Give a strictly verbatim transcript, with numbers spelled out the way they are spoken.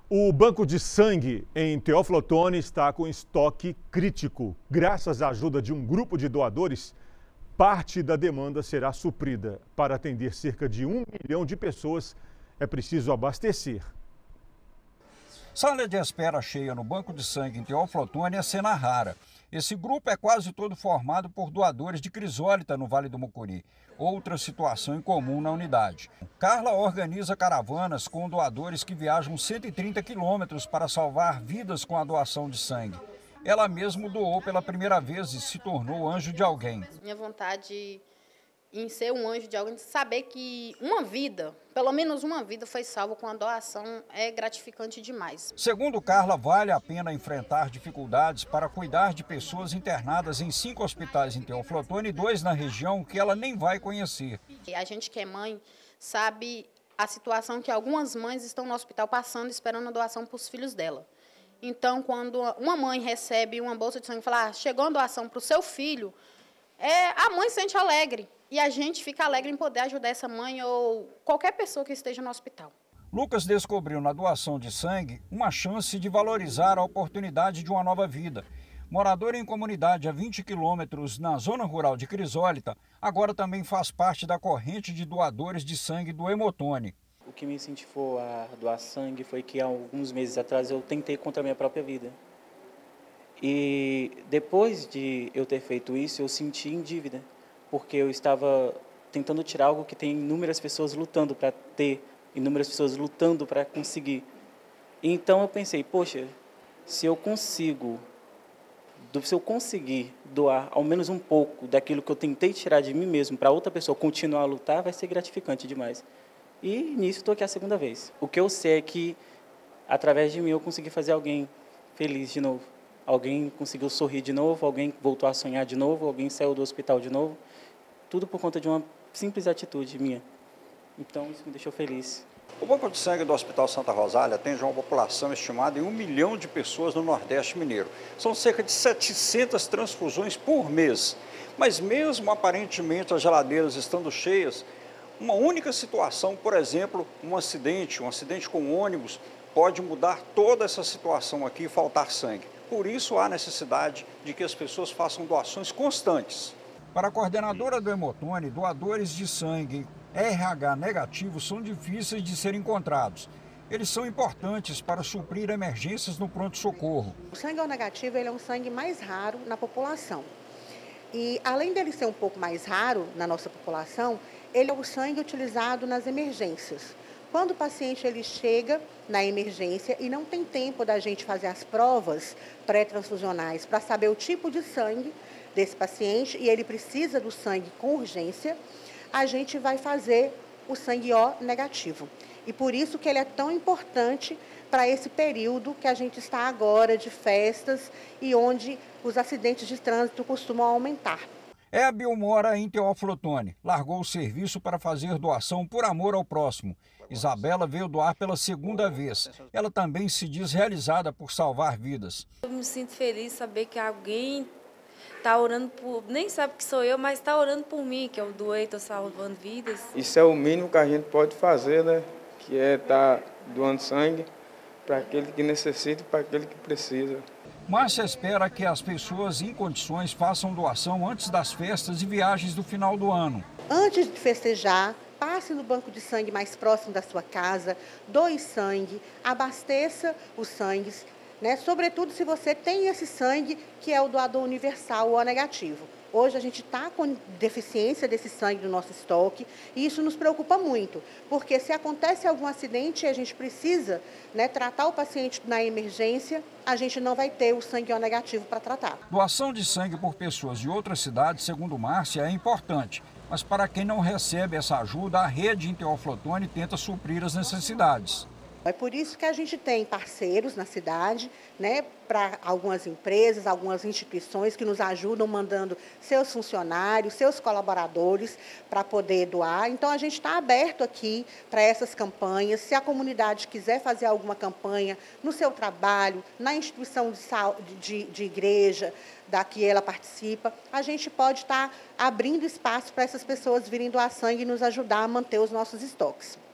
O banco de sangue em Teófilo Otoni está com estoque crítico. Graças à ajuda de um grupo de doadores, parte da demanda será suprida. Para atender cerca de um milhão de pessoas, é preciso abastecer. Sala de espera cheia no banco de sangue em Teófilo Otoni é cena rara. Esse grupo é quase todo formado por doadores de crisólita no Vale do Mucuri. Outra situação incomum na unidade. Carla organiza caravanas com doadores que viajam cento e trinta quilômetros para salvar vidas com a doação de sangue. Ela mesma doou pela primeira vez e se tornou anjo de alguém. Minha vontade em ser um anjo de alguém, de saber que uma vida, pelo menos uma vida, foi salva com a doação, é gratificante demais. Segundo Carla, vale a pena enfrentar dificuldades para cuidar de pessoas internadas em cinco hospitais em Teófilo Otoni e dois na região que ela nem vai conhecer. A gente que é mãe sabe a situação que algumas mães estão no hospital passando, esperando a doação para os filhos dela. Então, quando uma mãe recebe uma bolsa de sangue e fala, ah, chegou a doação para o seu filho, é, a mãe se sente alegre. E a gente fica alegre em poder ajudar essa mãe ou qualquer pessoa que esteja no hospital. Lucas descobriu na doação de sangue uma chance de valorizar a oportunidade de uma nova vida. Morador em comunidade a vinte quilômetros na zona rural de Crisólita, agora também faz parte da corrente de doadores de sangue do Hemotoni. O que me incentivou a doar sangue foi que há alguns meses atrás eu tentei contra a minha própria vida. E depois de eu ter feito isso, eu senti em dívida, porque eu estava tentando tirar algo que tem inúmeras pessoas lutando para ter, inúmeras pessoas lutando para conseguir. Então eu pensei, poxa, se eu consigo, se eu conseguir doar ao menos um pouco daquilo que eu tentei tirar de mim mesmo para outra pessoa continuar a lutar, vai ser gratificante demais. E nisso estou aqui a segunda vez. O que eu sei é que, através de mim, eu consegui fazer alguém feliz de novo. Alguém conseguiu sorrir de novo, alguém voltou a sonhar de novo, alguém saiu do hospital de novo. Tudo por conta de uma simples atitude minha. Então, isso me deixou feliz. O Banco de Sangue do Hospital Santa Rosália atende uma população estimada em um milhão de pessoas no Nordeste Mineiro. São cerca de setecentas transfusões por mês. Mas mesmo aparentemente as geladeiras estando cheias, uma única situação, por exemplo, um acidente, um acidente com ônibus, pode mudar toda essa situação aqui e faltar sangue. Por isso há necessidade de que as pessoas façam doações constantes. Para a coordenadora do Hemotoni, doadores de sangue R H negativo são difíceis de ser encontrados. Eles são importantes para suprir emergências no pronto-socorro. O sangue O negativo ele é um sangue mais raro na população. E além dele ser um pouco mais raro na nossa população, ele é o sangue utilizado nas emergências. Quando o paciente ele chega na emergência e não tem tempo da gente fazer as provas pré-transfusionais para saber o tipo de sangue desse paciente e ele precisa do sangue com urgência, a gente vai fazer o sangue O negativo. E por isso que ele é tão importante para esse período que a gente está agora de festas e onde os acidentes de trânsito costumam aumentar. Hébio mora em Teófilo Otoni. Largou o serviço para fazer doação por amor ao próximo. Isabela veio doar pela segunda vez. Ela também se diz realizada por salvar vidas. Eu me sinto feliz de saber que alguém está orando por... Nem sabe que sou eu, mas está orando por mim, que eu doei, estou salvando vidas. Isso é o mínimo que a gente pode fazer, né? Que é estar doando sangue para aquele que necessita e para aquele que precisa. Márcia espera que as pessoas em condições façam doação antes das festas e viagens do final do ano. Antes de festejar, passe no banco de sangue mais próximo da sua casa, doe sangue, abasteça os sangues, né? Sobretudo se você tem esse sangue que é o doador universal, o O negativo. Hoje a gente está com deficiência desse sangue no nosso estoque e isso nos preocupa muito, porque se acontece algum acidente e a gente precisa, né, tratar o paciente na emergência, a gente não vai ter o sangue O negativo para tratar. Doação de sangue por pessoas de outras cidades, segundo Márcia, é importante, mas para quem não recebe essa ajuda, a rede em Teófilo Otoni tenta suprir as necessidades. É por isso que a gente tem parceiros na cidade, né, para algumas empresas, algumas instituições que nos ajudam mandando seus funcionários, seus colaboradores para poder doar. Então a gente está aberto aqui para essas campanhas. Se a comunidade quiser fazer alguma campanha no seu trabalho, na instituição de, de, de igreja da que ela participa, a gente pode estar abrindo espaço para essas pessoas virem doar sangue e nos ajudar a manter os nossos estoques.